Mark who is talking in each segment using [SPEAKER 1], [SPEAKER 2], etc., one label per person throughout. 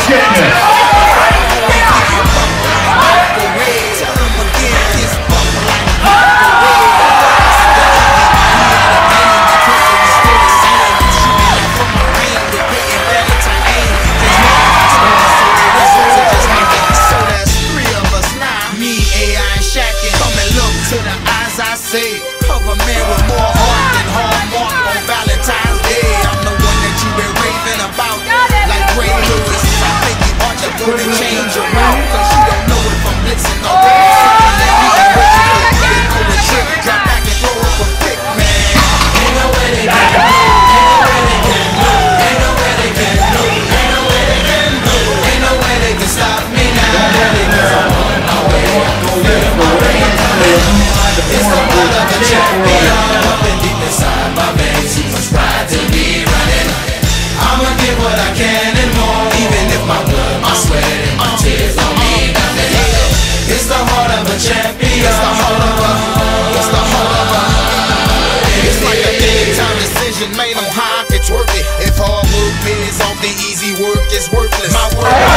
[SPEAKER 1] Cover man with more heart than Hallmark on Valentine's Day. I'm the one that you've been raving about, like Ray Lewis. I think you ought to go to change your route, cause you don't know if I'm blitzing or drop back and throw up a pick, man. Ain't no way they can go, ain't no way they can go, ain't no way they can go, ain't no way they can stop me now. Cause I'm on my way, I'm gon' live my reign. It's the blood of the champion, up and deep inside my veins. Too much pride to be running. I'ma give what I can and more, even if my blood, my sweat, and my tears don't mean nothing. It's the heart of a champion. It's the heart of a. It's the heart of a. It's like a big time decision made on how I can twerk it. If hard work is off, the easy work is worthless. My work is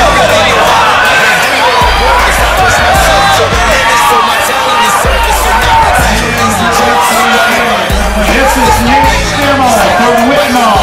[SPEAKER 1] I push myself to the limit, so my talent is surface. So now it's easy jumps.
[SPEAKER 2] This is new demo for Whitnall.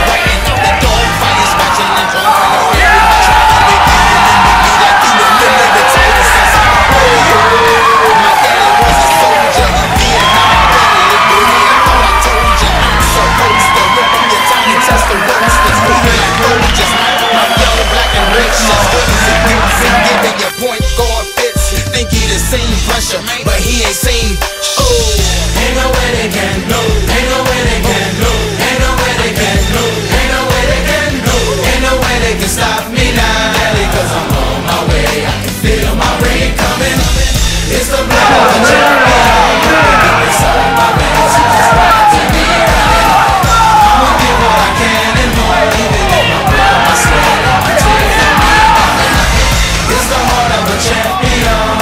[SPEAKER 1] But he ain't seen. Ain't no way they can go. Ain't no way they can go. Ain't no way they can go. Ain't no way they can go. Ain't no way they can stop me now. Cause I'm on my way. I can feel my rain coming. It's the blood of the champion. It's all my veins. It's just right to be running. I'ma give what I can and more, even if my blood, my sweat, and my tears don't mean nothing. It's the heart of a champion.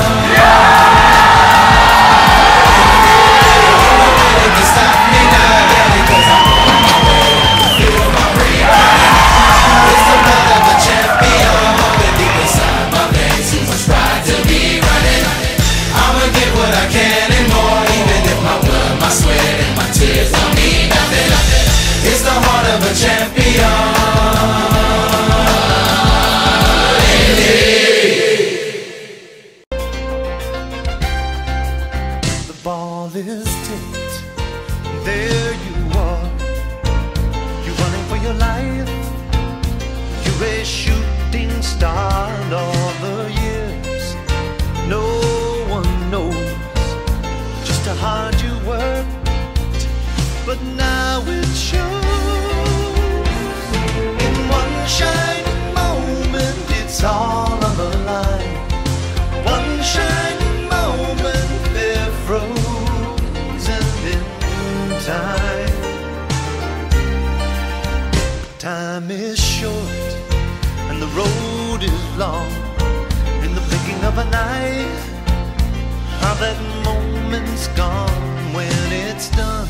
[SPEAKER 3] Time is short and the road is long. In the blinking of an eye, how that moment's gone. When it's done,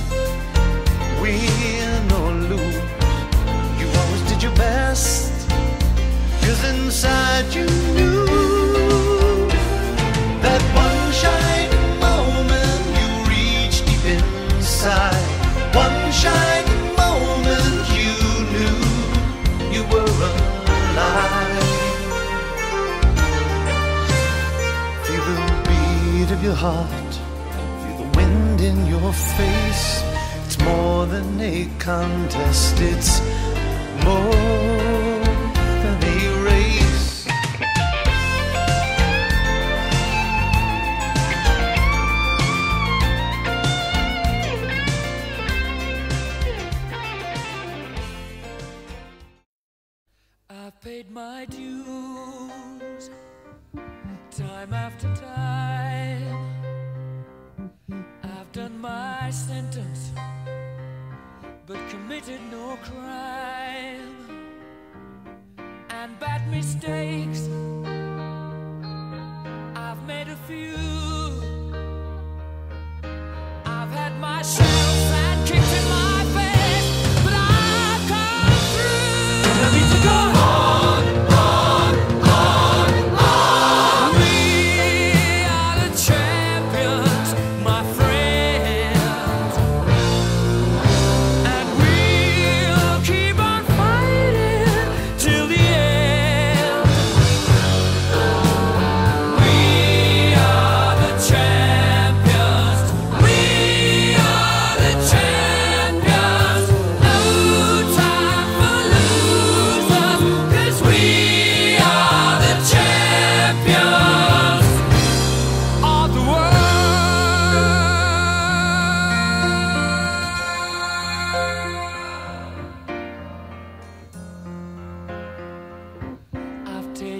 [SPEAKER 3] win or lose, you always did your best, 'cause inside you knew that one shining moment you reached deep inside. One shining moment you knew you were alive. Feel the beat of your heart, feel the wind in your face. It's more than a contest, it's more than a race.
[SPEAKER 4] I've paid my dues, time after time. I've done my sentence, but committed no crime. And bad mistakes, I've made a few. I've had my share of fat kicked in my face, but I've come through. Tell me to go on.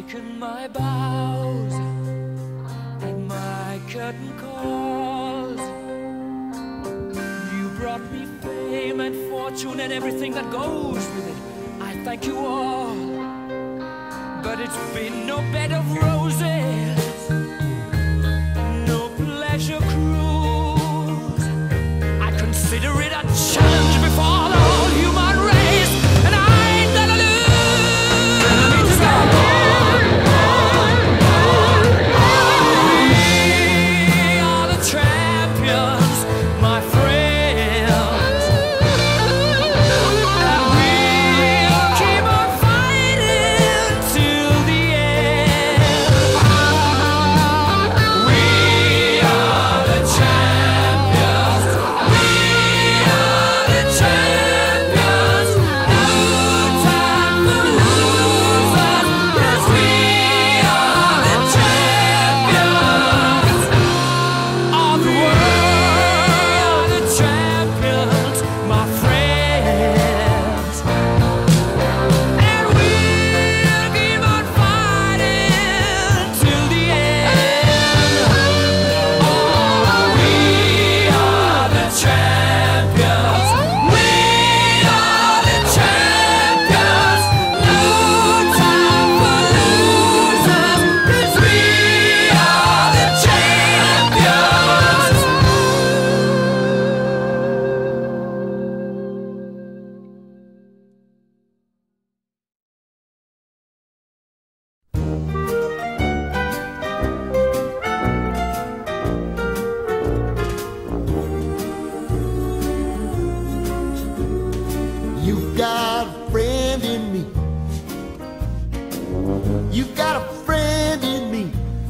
[SPEAKER 4] taken my bows and my curtain calls. You brought me fame and fortune and everything that goes with it. I thank you all, but it's been no bed of roses, no pleasure cruise. I consider it a challenge before the whole human race, and I ain't gonna lose. I need to go on. We are the champions, my friends, and we'll keep on fighting till the end. We are the champions. We are the champions. No time for losers, 'cause we are the champions of the world. The champions, my friends, and we'll keep on fighting till the end. Oh, we are the champions. We are the champions. No time for losers, 'cause we are the champions.
[SPEAKER 5] You got a friend in me. You got a friend in me.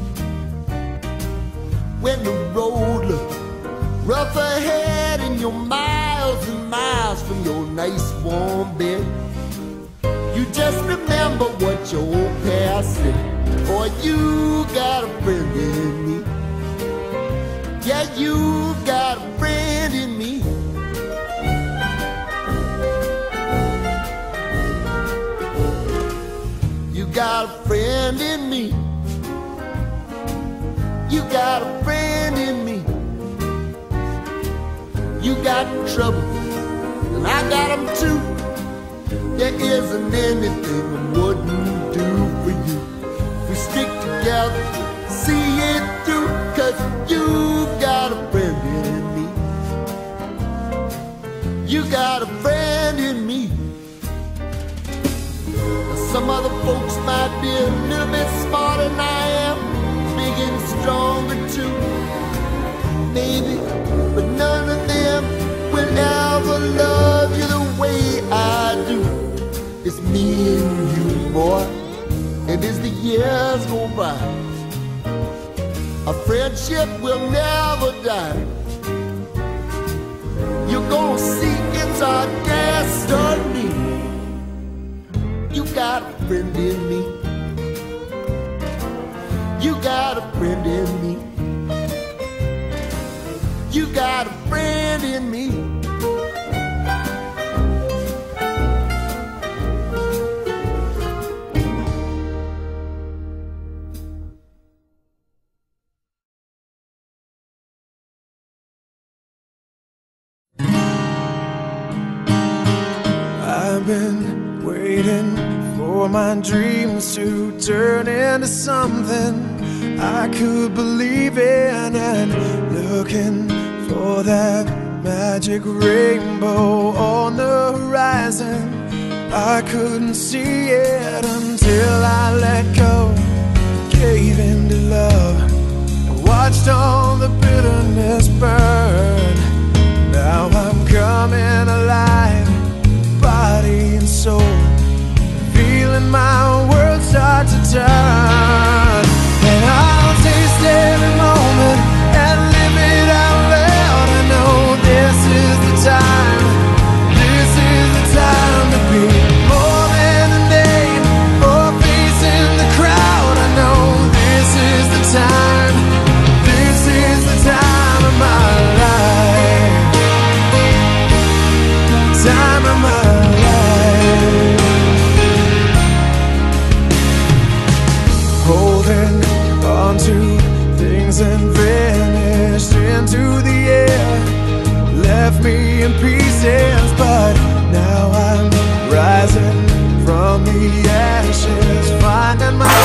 [SPEAKER 5] When the road looks rough ahead and you're miles and miles from your nice warm bed, you just remember what your old past said. Boy, you got a friend in me. Yeah, you got a friend in me. You got a friend in me. You got a friend in me. You got trouble, and I got them too. There isn't anything I wouldn't do for you. We stick together, see it through, 'cause you got a friend in me. You got a friend in me. Some other folks might be a little bit smarter than I am, big and stronger too, maybe, but none of them will ever love you the way I do. It's me and you, boy, and as the years go by, our friendship will never die. You're gonna see it's our destiny. You got a friend in me. You got a friend in me. You got a friend in me.
[SPEAKER 6] I've been waiting for my dreams to turn into something I could believe in, and looking for that magic rainbow on the horizon. I couldn't see it until I let go, gave in to love, and watched all the bitterness burn. Now I'm coming alive, body and soul, feeling my world start to turn. And I'll taste every moment and live it out loud. I know this is the time, this is the time to be more than a name or facing the crowd. I know this is the time, this is the time of my life, time of my life. holding on to things and vanished into the air, left me in pieces, but now I'm rising from the ashes, finding my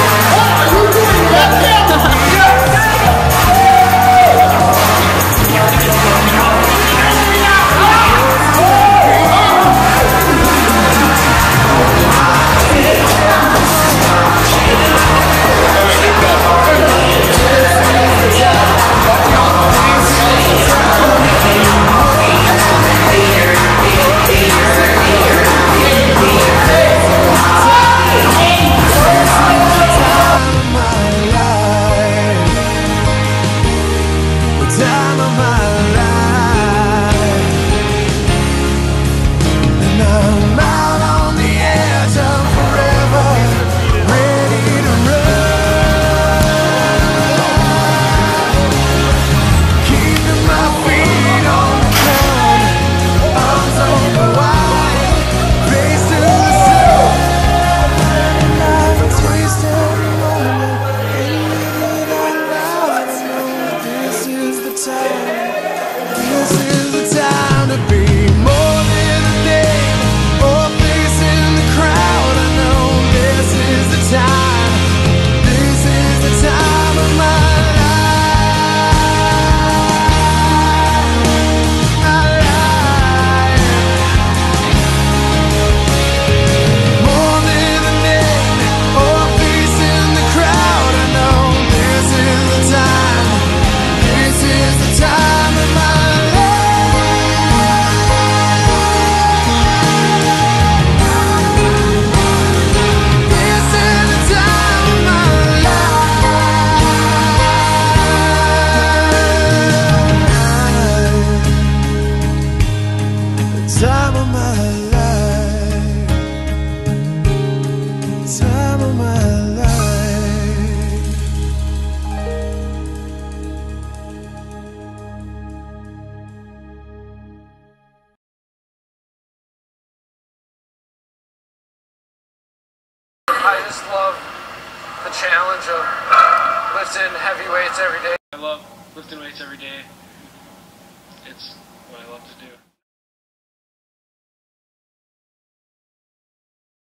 [SPEAKER 6] time of my life, time of my life.
[SPEAKER 7] I just love the challenge of lifting heavy weights every day. I love lifting weights every day. It's what I love to do.